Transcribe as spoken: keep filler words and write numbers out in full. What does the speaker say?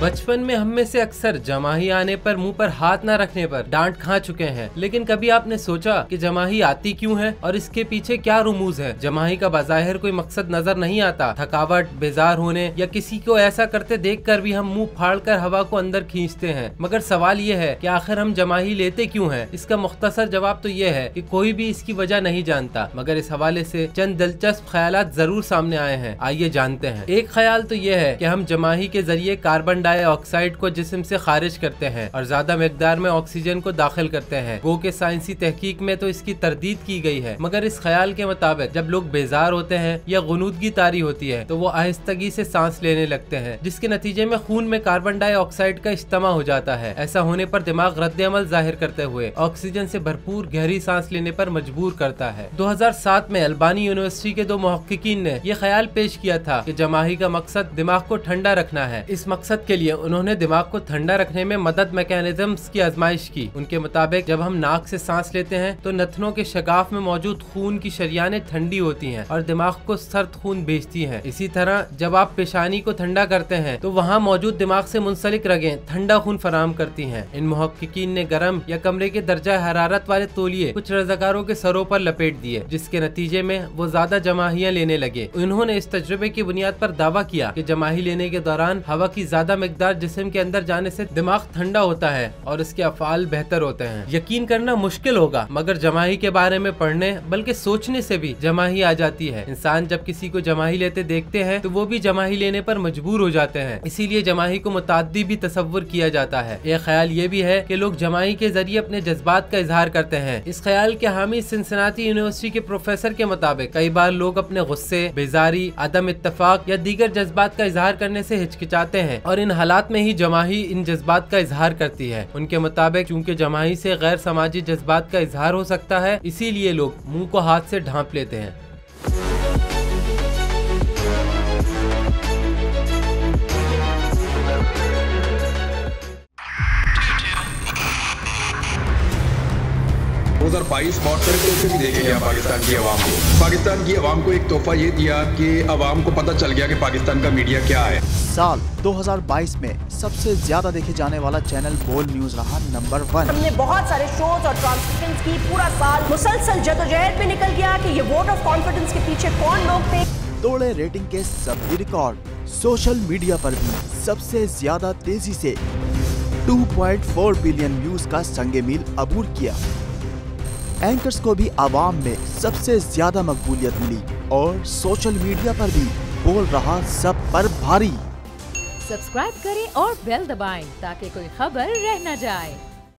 बचपन में हम में से अक्सर जमाही आने पर मुंह पर हाथ न रखने पर डांट खा चुके हैं, लेकिन कभी आपने सोचा कि जमाही आती क्यों है और इसके पीछे क्या रुमूज है। जमाही का बाज़ाहिर कोई मकसद नजर नहीं आता, थकावट, बेजार होने या किसी को ऐसा करते देखकर भी हम मुंह फाड़कर हवा को अंदर खींचते हैं। मगर सवाल ये है कि आखिर हम जमाही लेते क्यों हैं? इसका मुख्तसर जवाब तो ये है कि कोई भी इसकी वजह नहीं जानता, मगर इस हवाले से चंद दिलचस्प ख्यालात जरूर सामने आए हैं। आइए जानते हैं। एक ख्याल तो ये है कि हम जमाही के जरिए कार्बन डाइऑक्साइड को जिस्म से खारिज करते हैं और ज्यादा मिकदार में ऑक्सीजन को दाखिल करते हैं। गो के साइंसी तहकीक में तो इसकी तरदीद की गई है, मगर इस ख्याल के मुताबिक जब लोग बेजार होते हैं या गुनूदगी तारी होती है तो वो आहिस्तगी से सांस लेने लगते हैं, जिसके नतीजे में खून में कार्बन डाइऑक्साइड का इज्तिमा हो जाता है। ऐसा होने पर दिमाग रद्द-ए-अमल जाहिर करते हुए ऑक्सीजन से भरपूर गहरी सांस लेने पर मजबूर करता है। दो हज़ार सात में अल्बानी यूनिवर्सिटी के दो मुहक्किकीन ने यह ख्याल पेश किया था कि जमाही का मकसद दिमाग को ठंडा रखना है। इस मकसद के लिए उन्होंने दिमाग को ठंडा रखने में मदद मैकेनिज्म्स की आजमाइश की। उनके मुताबिक जब हम नाक से सांस लेते हैं तो नथनों के शगाफ में मौजूद खून की शरियानें ठंडी होती हैं और दिमाग को सर्द खून भेजती हैं। इसी तरह जब आप पेशानी को ठंडा करते हैं तो वहाँ मौजूद दिमाग से मुंसलिक रगें ठंडा खून फराहम करती हैं। इन मुहक्किकीन ने गर्म या कमरे के दर्जा हरारत वाले तौलिए कुछ रज़ाकारों के सरों पर लपेट दिए, जिसके नतीजे में वो ज्यादा जमाहियाँ लेने लगे। उन्होंने इस तजुर्बे की बुनियाद पर दावा किया कि जमाही लेने के दौरान हवा की ज्यादा मिकदार जिस्म के अंदर जाने से दिमाग ठंडा होता है और इसके अफ़आल बेहतर होते हैं। यकीन करना मुश्किल होगा, मगर जमाही के बारे में पढ़ने बल्कि सोचने से भी जमाही आ जाती है। इंसान जब किसी को जमाही लेते देखते हैं तो वो भी जमाही लेने पर मजबूर हो जाते हैं। इसीलिए जमाही को मुताद्दी भी तसव्वुर किया जाता है। एक ख्याल ये भी है कि लोग जमाही के जरिए अपने जज्बात का इजहार करते हैं। इस ख्याल के हामी सिंसिनाटी यूनिवर्सिटी के प्रोफेसर के मुताबिक कई बार लोग अपने गुस्से, बेजारी, अदम इत्तफाक या दीगर जज्बात का इजहार करने से हिचकिचाते हैं और इन हालात में ही जमाही इन जज्बात का इजहार करती है। उनके मुताबिक चूंकि जमाही से गैर समाजी जज्बात का इजहार हो सकता है, इसीलिए लोग मुंह को हाथ से ढांप लेते हैं। दो हज़ार बाईस बहुत सारे तोहफे भी देखे गए पाकिस्तान की आवाम को। पाकिस्तान की आवाम को एक तोहफा ये दिया कि आवाम को पता चल गया कि पाकिस्तान का मीडिया क्या है। साल दो हज़ार बाईस में सबसे ज्यादा देखे जाने वाला चैनल बोल्ड न्यूज रहा नंबर वन। हमने बहुत सारे शोज और ट्रांसमिशंस की, पूरा साल मुसलसल जदोजहद में निकल गया कि ये वोट ऑफ कॉन्फिडेंस के पीछे कौन लोग थे। तोड़े रेटिंग के सभी रिकॉर्ड। सोशल मीडिया पर भी सबसे ज्यादा तेजी से दो पॉइंट चार बिलियन व्यूज का संगे मील अबूर किया। एंकर्स को भी आवाम में सबसे ज्यादा मकबूलियत मिली और सोशल मीडिया पर भी बोल रहा सब पर भारी। सब्सक्राइब करें और बेल दबाएं ताकि कोई खबर रह न जाए।